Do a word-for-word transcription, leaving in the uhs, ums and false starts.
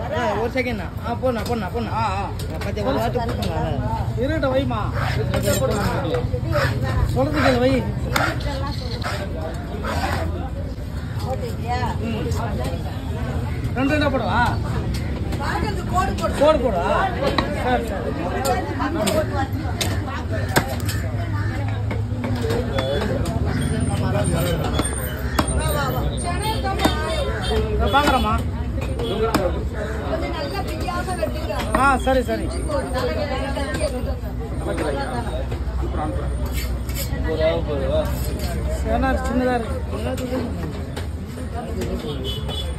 ஒரு செகண்ட் ஆ போண்ணா போண்ணா போண்ணா ஆ ஆ பத்தி ஒரு வாட்டி கூட்டுங்க இருட்ட வைமா சொல்றது கேளு வை ரெண்டு ரெண்டா போடுவா கோடு கோடு கோடு கோடா சரி சரி பாக்குறமா ஆ சரி சரி சின்னதா இருக்கு